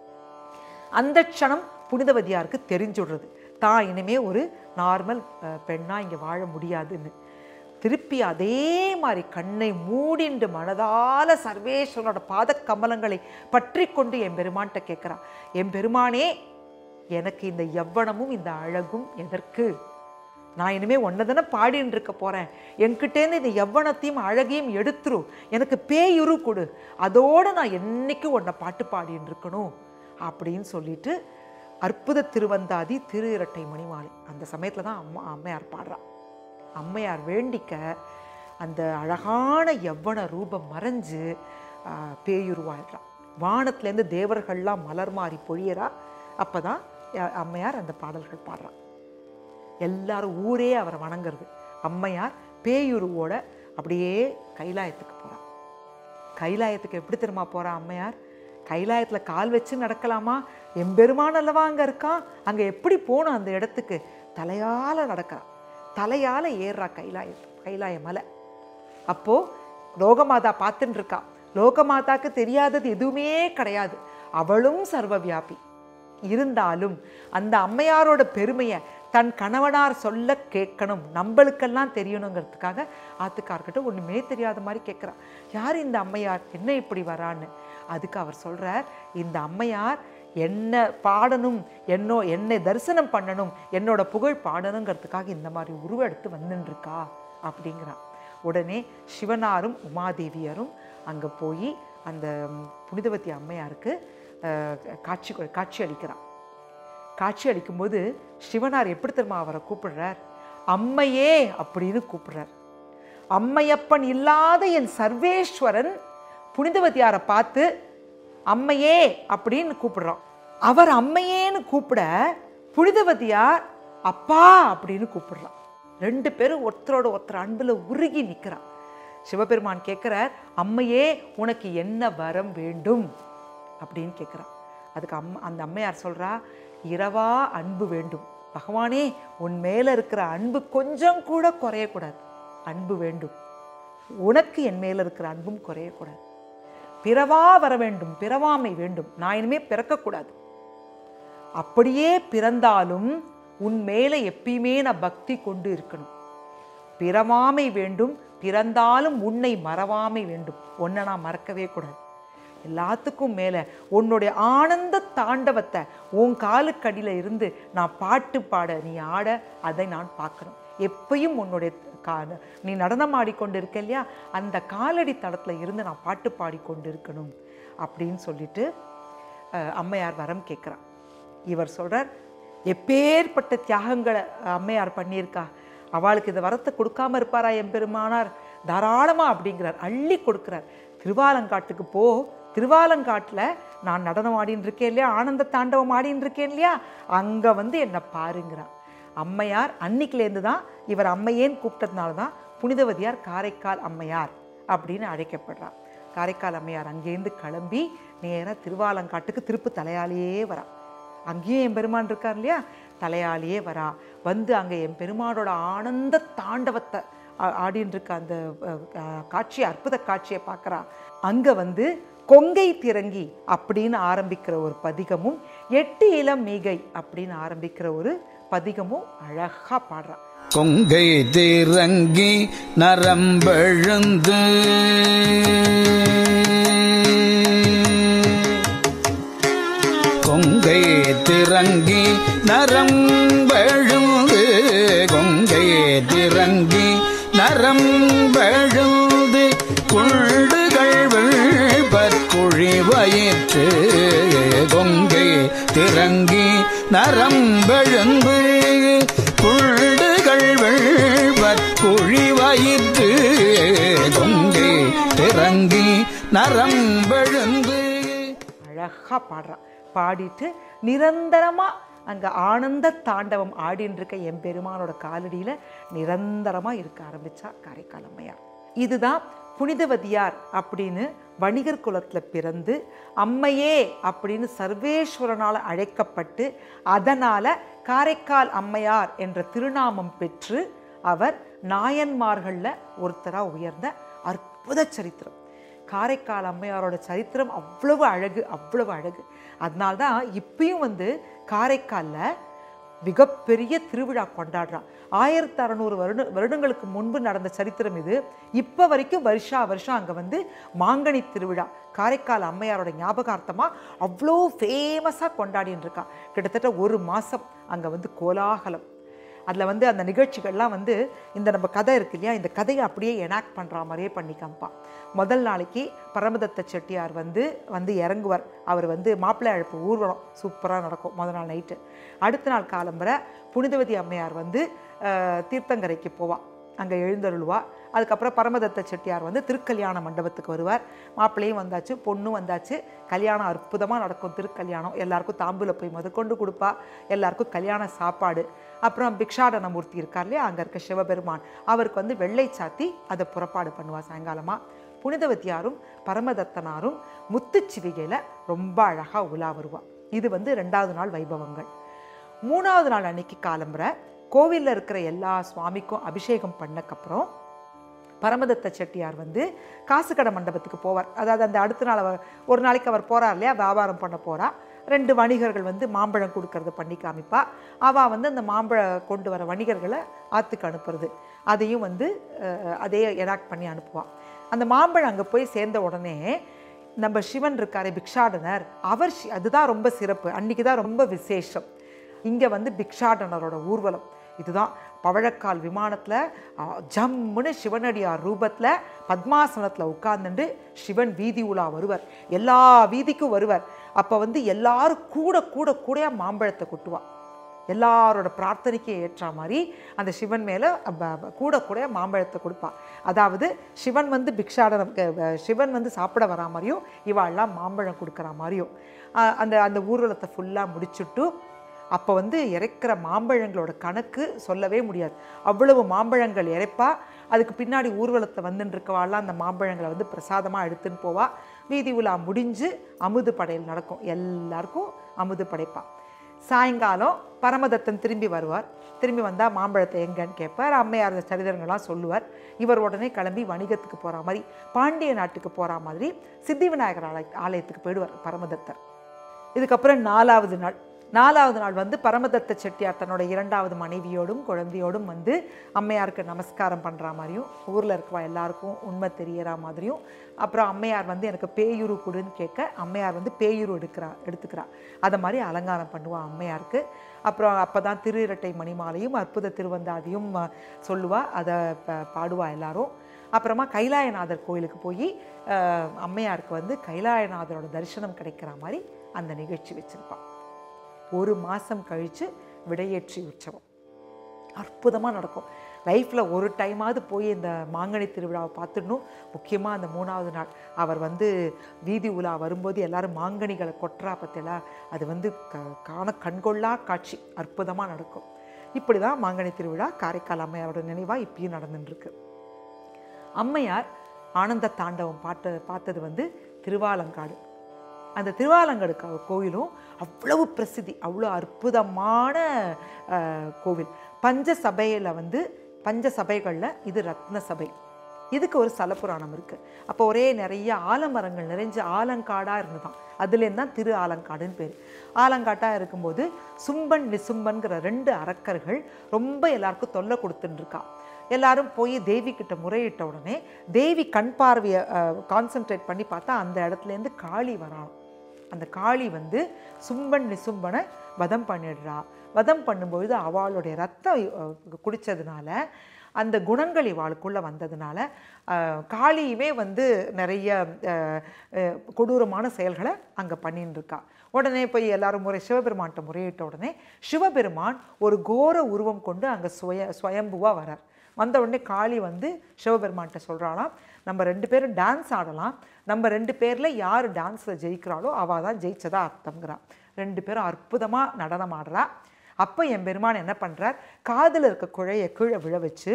S1: அந்த க்ஷணம் புனிதவதியாருக்கு தெரிஞ்சுடுறது, தான் இனிமே ஒரு நார்மல் பெண்ணாக இங்கே வாழ முடியாதுன்னு. திருப்பி அதே மாதிரி கண்ணை மூடிண்டு மனதால சர்வேஸ்வரனோட பாத கமலங்களை பற்றி கொண்டு என் பெருமான்கிட்ட கேட்குறான், என் பெருமானே, எனக்கு இந்த யவ்வனமும் இந்த அழகும் எதற்கு? நான் இனிமேல் ஒன்னதானே பாடின்னு இருக்க போகிறேன், என்கிட்டேருந்து இந்த யவ்வனத்தையும் அழகையும் எடுத்துரு, எனக்கு பேயுரு கொடு, அதோடு நான் என்னைக்கும் உன்னை பாட்டு பாடின்னு இருக்கணும் அப்படின்னு சொல்லிட்டு அற்புத திருவந்தாதி திரு இரட்டை மணிமாலை அந்த சமயத்தில் தான் அம்மா அம்மையார் பாடுறா. அம்மையார் வேண்டிக்க அந்த அழகான யவ்வன ரூபம் மறைஞ்சு பேயுருவாயிடுறான். வானத்துலேருந்து தேவர்கள்லாம் மலர் மாறி பொழியறா. அப்போ தான் அம்மையார் அந்த பாடல்கள் பாடுறான். எல்லாரும் ஊரே அவரை வணங்குறது. அம்மையார் பேயுருவோட அப்படியே கைலாயத்துக்கு போகிறான். கைலாயத்துக்கு எப்படி தெரியுமா போகிறா அம்மையார்? கைலாயத்தில் கால் வச்சு நடக்கலாமா? எம்பெருமான் அல்லவா அங்கே இருக்கான், அங்கே எப்படி போகணும் அந்த இடத்துக்கு? தலையால் நடக்கிறான், தலையால் ஏறுறா கைலாய கைலாய மலை. அப்போது லோகமாதா பார்த்துட்டு இருக்கா. லோகமாதாக்கு தெரியாதது எதுவுமே கிடையாது, அவளும் சர்வவியாபி. இருந்தாலும் அந்த அம்மையாரோட பெருமையை தன் கணவனார் சொல்ல கேட்கணும், நம்மளுக்கெல்லாம் தெரியணுங்கிறதுக்காக ஆத்துக்கார்கிட்ட ஒன்றுமே தெரியாத மாதிரி கேட்குறான், யார் இந்த அம்மையார், என்ன இப்படி வரான்னு. அதுக்கு அவர் சொல்கிறார், இந்த அம்மையார் என்ன பாடணும், என்னோ என்னை தரிசனம் பண்ணணும், என்னோட புகழ் பாடணுங்கிறதுக்காக இந்த மாதிரி உருவம் எடுத்து வந்துருக்கா அப்படிங்கிறான். உடனே சிவனாரும் உமாதேவியரும் அங்கே போய் அந்த புனிதவதி அம்மையாருக்கு காட்சி காட்சி அளிக்கிறான். காட்சி அளிக்கும்போது சிவனார் எப்படி தெரியுமா அவரை கூப்பிடுறார்? அம்மையே அப்படின்னு கூப்பிடுறார். அம்மையப்பன் இல்லாத என் சர்வேஸ்வரன் புனிதவதியாரை பார்த்து அம்மையே அப்படின்னு கூப்பிடுறான். அவர் அம்மையேன்னு கூப்பிட புனிதவதியார் அப்பா அப்படின்னு கூப்பிடுறான். ரெண்டு பேரும் ஒருத்தரோட ஒருத்தர் அன்புல உருகி நிற்கிறான். சிவபெருமான் கேட்குறார், அம்மையே உனக்கு என்ன வரம் வேண்டும் அப்படின்னு கேட்குறான். அதுக்கு அம்மா அந்த அம்மையார் சொல்கிறா, இரவா அன்பு வேண்டும் பகவானே, உன் மேலே இருக்கிற அன்பு கொஞ்சம் கூட குறையக்கூடாது, அன்பு வேண்டும், உனக்கு என் மேலே இருக்கிற அன்பும் குறையக்கூடாது, பிறவா வர வேண்டும், பிறவாமை வேண்டும், நான் இனிமே பிறக்கக்கூடாது, அப்படியே பிறந்தாலும் உன் மேலே எப்பயுமே நான் பக்தி கொண்டு இருக்கணும், பிறவாமை வேண்டும், பிறந்தாலும் உன்னை மறவாமை வேண்டும், உன்னை நான் மறக்கவே கூடாது, எல்லாத்துக்கும் மேலே உன்னுடைய ஆனந்த தாண்டவத்தை உன் காலுக்கடியில் இருந்து நான் பாட்டு பாட நீ ஆட அதை நான் பார்க்கணும், எப்பயும் உன்னுடைய கா நீ நடனம் ஆடிக்கொண்டு இருக்க இல்லையா, அந்த காலடி தளத்தில் இருந்து நான் பாட்டு பாடிக்கொண்டு இருக்கணும் அப்படின்னு சொல்லிட்டு அம்மையார் வரம் கேட்குறான். இவர் சொல்கிறார், எப்பேற்பட்ட தியாகங்களை அம்மையார் பண்ணியிருக்கா, அவளுக்கு இந்த வரத்தை கொடுக்காம இருப்பாரா எம்பெருமானார்? தாராளமாக அப்படிங்கிறார், அள்ளி கொடுக்குறார். திருவாலங்காட்டுக்கு போ, திருவாலங்காட்டில் நான் நடனம் ஆடின்னு இருக்கேன் இல்லையா, ஆனந்த தாண்டவம் ஆடின்னு இருக்கேன் இல்லையா, அங்கே வந்து என்னை பாருங்கிறான். அம்மையார் அன்னைக்குலேருந்து தான் இவர் அம்மையேன்னு கூப்பிட்டதுனால தான் புனிதவதியார் காரைக்கால் அம்மையார் அப்படின்னு அழைக்கப்படுறார். காரைக்கால் அம்மையார் அங்கேருந்து கிளம்பி நேராக திருவாலங்காட்டுக்கு திருப்பு தலையாலேயே வரா. அங்கேயும் என் பெருமான் இருக்கார் இல்லையா, தலையாலேயே வரா. வந்து அங்கே என் பெருமானோட ஆனந்த தாண்டவத்தை ஆடின்னு இருக்க அந்த காட்சி, அற்புத காட்சியை பார்க்குறா. அங்கே வந்து கொங்கை திரங்கி அப்படின்னு ஆரம்பிக்கிற ஒரு பதிகமும், எட்டு இளம் மீகை அப்படின்னு ஆரம்பிக்கிற ஒரு பதிகமும் அழகா பாடுறான்.
S2: கொங்கை திரங்கி நரம்பெழுந்து கொங்கை திரங்கி நரம்பெழுந்து கொங்கை திரங்கி நரம்பெழுந்து குள்ளுகள் வெள்பற்குழி வயிற்று கொங்கை திரங்கி நரம்பெழுந்து குள்ளுகள் வெள்பற்குழி வயிற்று கொங்கை திரங்கி நரம்பெழுந்து
S1: அழகா பாடுறான். பாடிட்டு நிரந்தரமாக அங்கே ஆனந்த தாண்டவம் ஆடின்னு இருக்க எம்பெருமானோட காலடியில் நிரந்தரமாக இருக்க ஆரம்பித்தா காரைக்கால் அம்மையார். இதுதான் புனிதவதியார் அப்படின்னு வணிகர் குலத்தில் பிறந்து அம்மையே அப்படின்னு சர்வேஸ்வரனால் அழைக்கப்பட்டு அதனால் காரைக்கால் அம்மையார் என்ற திருநாமம் பெற்று அவர் நாயன்மார்களில் ஒருத்தராக உயர்ந்த அற்புத சரித்திரம். காரைக்கால் அம்மையாரோட சரித்திரம் அவ்வளவு அழகு, அவ்வளவு அழகு. அதனால்தான் இப்பயும் வந்து காரைக்காலில் மிகப்பெரிய திருவிழா கொண்டாடுறான். ஆயிரத்தி அறநூறு வருட வருடங்களுக்கு முன்பு நடந்த சரித்திரம் இது. இப்போ வரைக்கும் வருஷா வருஷம் அங்கே வந்து மாங்கனி திருவிழா காரைக்கால் அம்மையாரோட ஞாபகார்த்தமாக அவ்வளோ ஃபேமஸாக கொண்டாடின்னு இருக்கா. கிட்டத்தட்ட ஒரு மாதம் அங்கே வந்து கோலாகலம். அதில் வந்து அந்த நிகழ்ச்சிகள்லாம் வந்து இந்த நம்ம கதை இருக்கு இல்லையா, இந்த கதையை அப்படியே எனாக்ட் பண்ணுற மாதிரியே பண்ணி காமிப்பான். முதல் நாளைக்கு பரமதத்த செட்டியார் வந்து வந்து இறங்குவார். அவர் வந்து மாப்பிள்ளை அழைப்பு ஊர்வலம் சூப்பராக நடக்கும் முதல் நாள் நைட்டு. அடுத்த நாள் காலம்பரை புனிதவதி அம்மையார் வந்து தீர்த்தங்கரைக்கு போவாள், அங்கே எழுந்தருளுவா. அதுக்கப்புறம் பரமதத்த செட்டியார் வந்து திருக்கல்யாண மண்டபத்துக்கு வருவார். மாப்பிள்ளையும் வந்தாச்சு, பொண்ணும் வந்தாச்சு. கல்யாணம் அற்புதமாக நடக்கும். திருக்கல்யாணம் எல்லாருக்கும் தாம்பூல போய் முதற்கொண்டு கொடுப்பா. எல்லாருக்கும் கல்யாண சாப்பாடு. அப்புறம் பிக்ஷாடன மூர்த்தி இருக்கார் இல்லையா, அங்கே இருக்க சிவபெருமான், அவருக்கு வந்து வெள்ளை சாத்தி அதை புறப்பாடு பண்ணுவாள் சாயங்காலமாக. புனிதவதியாரும் பரமதத்தனாரும் முத்துச்சிவிகையில் ரொம்ப அழகாக உலா வருவாள். இது வந்து ரெண்டாவது நாள் வைபவங்கள். மூணாவது நாள் அன்னைக்கு காலம்பரை கோவிலில் இருக்கிற எல்லா சுவாமிக்கும் அபிஷேகம் பண்ணக்கப்புறம் பரமதத்த செட்டியார் வந்து காசுக்கடை மண்டபத்துக்கு போவார். அதாவது அந்த அடுத்த நாள் அவர் ஒரு நாளைக்கு அவர் போகிறார் இல்லையா, வியாபாரம் பண்ண போகிறா. ரெண்டு வணிகர்கள் வந்து மாம்பழம் கொடுக்கறது பண்ணி காமிப்பா. அவள் வந்து அந்த மாம்பழம் கொண்டு வர வணிகர்களை ஆற்றுக்கு அனுப்புறது, அதையும் வந்து அதே எனாக்ட் பண்ணி அனுப்புவாள். அந்த மாம்பழம் அங்கே போய் சேர்ந்த உடனே நம்ம சிவன் இருக்காரே பிக்ஷாடனர், அவர் அதுதான் ரொம்ப சிறப்பு. அன்றைக்கி தான் ரொம்ப விசேஷம். இங்கே வந்து பிக்ஷாடனரோட ஊர்வலம். இதுதான் பவழக்கால் விமானத்தில் ஜம்முன்னு சிவனடியார் ரூபத்தில் பத்மாசனத்தில் உட்கார்ந்துட்டு சிவன் வீதி உலா வருவார். எல்லா வீதிக்கும் வருவார். அப்போ வந்து எல்லாரும் கூட கூட கூட மாம்பழத்தை கொட்டுவாள். எல்லாரோட பிரார்த்தனைக்கு ஏற்ற மாதிரி அந்த சிவன் மேலே கூட கூட மாம்பழத்தை கொடுப்பாள். அதாவது சிவன் வந்து பிக்ஷாடனம் சிவன் வந்து சாப்பிட வரா மாதிரியும் இவாள்லாம் மாம்பழம் கொடுக்குற மாதிரியும் அந்த அந்த ஊர்வலத்தை ஃபுல்லாக முடிச்சுட்டு அப்போ வந்து இறைக்கிற மாம்பழங்களோட கணக்கு சொல்லவே முடியாது. அவ்வளவு மாம்பழங்கள் இறைப்பா. அதுக்கு பின்னாடி ஊர்வலத்தை வந்துன்னு இருக்கவாள்லாம் அந்த மாம்பழங்களை வந்து பிரசாதமாக எடுத்துன்னு போவா. வீதி உலா முடிஞ்சு அமுது படையல் நடக்கும். எல்லாருக்கும் அமுது படைப்பா. சாயங்காலம் பரமதத்தன் திரும்பி வருவார். திரும்பி வந்தால் மாம்பழத்தை எங்கன்னு கேட்பார். அம்மையார் சரிதரங்கள்லாம் சொல்லுவார். இவர் உடனே கிளம்பி வணிகத்துக்கு போகிற மாதிரி பாண்டிய நாட்டுக்கு போகிற மாதிரி சித்தி விநாயகர் ஆலய ஆலயத்துக்கு போயிடுவார் பரமதத்தர். இதுக்கப்புறம் நாலாவது நாள் நாலாவது நாள் வந்து பரமதத்த செட்டியார் தன்னோட இரண்டாவது மனைவியோடும் குழந்தையோடும் வந்து அம்மையாருக்கு நமஸ்காரம் பண்ணுற மாதிரியும் ஊரில் இருக்கவா எல்லாருக்கும் உண்மை தெரியற மாதிரியும் அப்புறம் அம்மையார் வந்து எனக்கு பேயுரு கொடுன்னு கேட்க அம்மையார் வந்து பேயுரு எடுக்கிறா எடுத்துக்கிறா அதை மாதிரி அலங்காரம் பண்ணுவாள் அம்மையாருக்கு. அப்புறம் அப்போ தான் திரு இரட்டை மணிமாலையும் அற்புத திருவந்தாதியும் சொல்லுவாள். அதை பாடுவா எல்லாரும். அப்புறமா கைலாயநாதர் கோயிலுக்கு போய் அம்மையாருக்கு வந்து கைலாயநாதரோட தரிசனம் கிடைக்கிற மாதிரி அந்த நிகழ்ச்சி வச்சுருப்பாள். ஒரு மாதம் கழித்து விடையேற்றி உற்சவம் அற்புதமாக நடக்கும். லைஃப்பில் ஒரு டைமாவது போய் இந்த மாங்கனி திருவிழாவை பார்த்துடணும். முக்கியமாக அந்த மூணாவது நாள் அவர் வந்து வீதி உலா வரும்போது எல்லாரும் மாங்கனிகளை கொட்டுறா பார்த்தீங்களா, அது வந்து க காண கண்கொள்ளா காட்சி அற்புதமாக நடக்கும். இப்படி தான் மாங்கனி திருவிழா காரைக்கால் அம்மையாரோட நினைவாக இப்பயும் நடந்துட்டுருக்கு. அம்மையார் ஆனந்த தாண்டவம் பாட்டு பார்த்தது வந்து திருவாலங்காடு. அந்த திருவாலங்காடு கோவிலும் அவ்வளவு பிரசித்தி, அவ்வளோ அற்புதமான கோவில். பஞ்ச சபையில் வந்து பஞ்ச சபைகளில் இது ரத்ன சபை. இதுக்கு ஒரு ஸ்தலபுராணம் இருக்குது. அப்போ ஒரே நிறைய ஆலமரங்கள் நிறைஞ்ச ஆலங்காடாக இருந்துதான். அதுலேருந்து தான் திரு ஆலங்காடுன்னு பேர். ஆலங்காட்டாக இருக்கும்போது சும்பன் நிசும்பன்கிற ரெண்டு அரக்கர்கள் ரொம்ப எல்லாருக்கும் தொல்லை கொடுத்துட்டுருக்கா. எல்லாரும் போய் தேவி கிட்ட முறையிட்ட உடனே தேவி கண் பார்வையை கான்சென்ட்ரேட் பண்ணி பார்த்தா அந்த இடத்துலேருந்து காளி வரான். அந்த காளி வந்து சும்பன் நிசும்பனை வதம் பண்ணிடுறா. வதம் பண்ணும்பொழுது அவளுடைய ரத்தம் குடித்ததுனால அந்த குணங்கள் இவாளுக்குள்ளே வந்ததுனால காளியுமே வந்து நிறைய கொடூரமான செயல்களை அங்கே பண்ணின்னு இருக்கா. உடனே போய் எல்லாரும் முறை சிவபெருமான்கிட்ட முறையிட்ட உடனே சிவபெருமான் ஒரு கோர உருவம் கொண்டு அங்கே சுய சுயம்புவாக வரார். வந்த உடனே காளி வந்து சிவபெருமான்கிட்ட சொல்கிறாளாம், நம்ம ரெண்டு பேரும் டான்ஸ் ஆடலாம், நம்ம ரெண்டு பேரில் யார் டான்ஸில் ஜெயிக்கிறாளோ அவள் தான் ஜெயிச்சதா அர்த்தங்கிறா. ரெண்டு பேரும் அற்புதமாக நடனம் ஆடுறா. அப்போ என் பெருமான் என்ன பண்ணுறார், காதில் இருக்க குழையை கீழே விழ வச்சு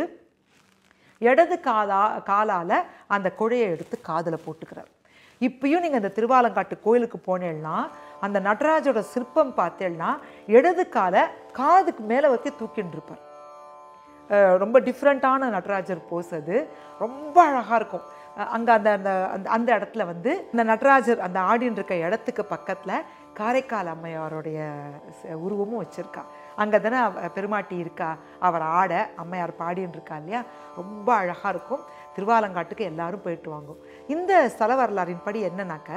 S1: இடது காலா காலால் அந்த குழையை எடுத்து காதில் போட்டுக்கிறார். இப்பயும் நீங்கள் இந்த திருவாலங்காட்டு கோயிலுக்கு போனேன்னா அந்த நடராஜோட சிற்பம் பார்த்தேன்னா இடது காலை காதுக்கு மேலே வரைக்கும் தூக்கின்னு இருப்பார். ரொம்ப டிஃப்ரெண்ட்டான நடராஜர் போஸ், அது ரொம்ப அழகாக இருக்கும். அங்கே அந்த அந்த அந்த இடத்துல வந்து இந்த நடராஜர் அந்த ஆடின்னு இருக்க இடத்துக்கு பக்கத்தில் காரைக்கால் அம்மையாருடைய உருவமும் வச்சுருக்கா. அங்கே தானே பெருமாட்டி இருக்கா, அவர் ஆட அம்மையார் பாடின்னு இருக்கா இல்லையா, ரொம்ப அழகாக இருக்கும். திருவாலங்காட்டுக்கு எல்லாரும் போயிட்டு வாங்கும். இந்த ஸ்தல வரலாறின் படி என்னன்னாக்க,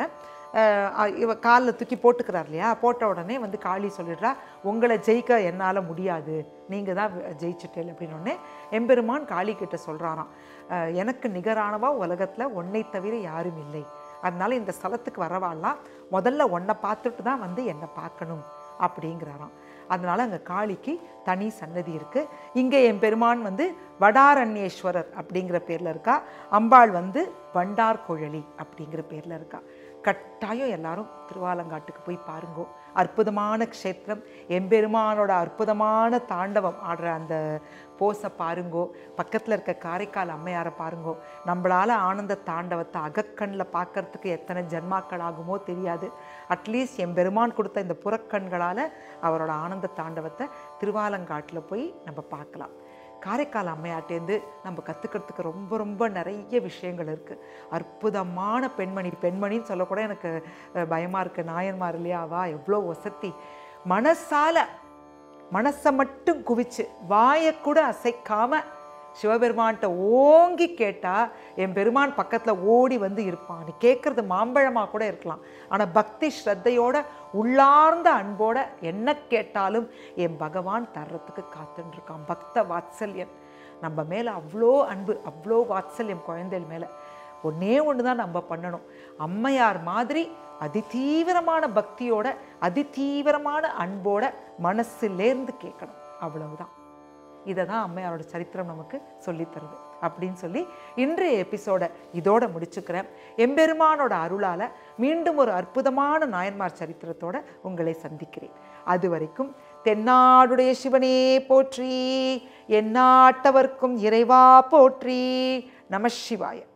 S1: இவ காலில் தூக்கி போட்டுக்கிறார் இல்லையா, போட்ட உடனே வந்து காளி சொல்லிடுறா, உங்களை ஜெயிக்க என்னால் முடியாது, நீங்கள் தான் ஜெயிச்சுட்டேன் அப்படின்னோடனே எம்பெருமான் காளி கிட்ட சொல்கிறாராம், எனக்கு நிகரானவா உலகத்தில் உன்னை தவிர யாரும் இல்லை, அதனால இந்த ஸ்தலத்துக்கு வரவாலாம் முதல்ல உன்னை பார்த்துட்டு தான் வந்து என்னை பார்க்கணும் அப்படிங்கிறாராம். அதனால் அங்கே காளிக்கு தனி சன்னதி இருக்குது. இங்கே என் பெருமான் வந்து வடாரண்யேஸ்வரர் அப்படிங்கிற பேரில் இருக்கா, அம்பாள் வந்து வண்டார் குழலி அப்படிங்கிற பேரில் இருக்கா. கட்டாயம் எல்லாரும் திருவாலங்காட்டுக்கு போய் பாருங்கோ. அற்புதமான க்ஷேத்திரம், எம்பெருமானோட அற்புதமான தாண்டவம் ஆடுற அந்த போஸை பாருங்கோ. பக்கத்தில் இருக்க காரைக்கால் அம்மையாரை பாருங்கோ. நம்மளால் ஆனந்த தாண்டவத்தை அகக்கண்ணில் பார்க்கறதுக்கு எத்தனை ஜன்மாக்கள் ஆகுமோ தெரியாது. அட்லீஸ்ட் எம்பெருமான் கொடுத்த இந்த புறக்கண்களால் அவரோட ஆனந்த தாண்டவத்தை திருவாலங்காட்டில் போய் நம்ம பார்க்கலாம். காரைக்கால் அம்மையாட்டேந்து நம்ம கற்றுக்கிறதுக்கு ரொம்ப ரொம்ப நிறைய விஷயங்கள் இருக்குது. அற்புதமான பெண்மணி, பெண்மணின்னு சொல்லக்கூட எனக்கு பயமாக இருக்குது, நாயன்மார் இல்லையா, வா எவ்வளோ வசதி. மனசால மனசை மட்டும் குவிச்சு வாயை கூட அசைக்காம சிவபெருமான்கிட்ட ஓங்கி கேட்டால் என் பெருமான் பக்கத்தில் ஓடி வந்து இருப்பான். நீ கேட்குறது மாம்பழமாக கூட இருக்கலாம், ஆனால் பக்தி ஸ்ரத்தையோட உள்ளார்ந்த அன்போட என்ன கேட்டாலும் என் பகவான் தர்றதுக்கு காத்துன்னு இருக்கான். பக்த வாத்சல்யம் நம்ம மேலே அவ்வளோ அன்பு, அவ்வளோ வாத்சல்யம் குழந்தைகள் மேலே. ஒன்றே ஒன்று தான் நம்ம பண்ணணும், அம்மையார் மாதிரி அதிதீவிரமான பக்தியோட அதிதீவிரமான அன்போட மனசுலேருந்து கேட்கணும், அவ்வளவுதான். இதை தான் அம்மையாரோட சரித்திரம் நமக்கு சொல்லித்தருது அப்படின்னு சொல்லி இன்றைய எபிசோடை இதோட முடிச்சுக்கிறேன். எம்பெருமானோட அருளால் மீண்டும் ஒரு அற்புதமான நாயன்மார் சரித்திரத்தோட உங்களை சந்திக்கிறேன். அது வரைக்கும் தென்னாடுடைய சிவனே போற்றி, எந்நாட்டவர்க்கும் இறைவா போற்றி. நம சிவாய.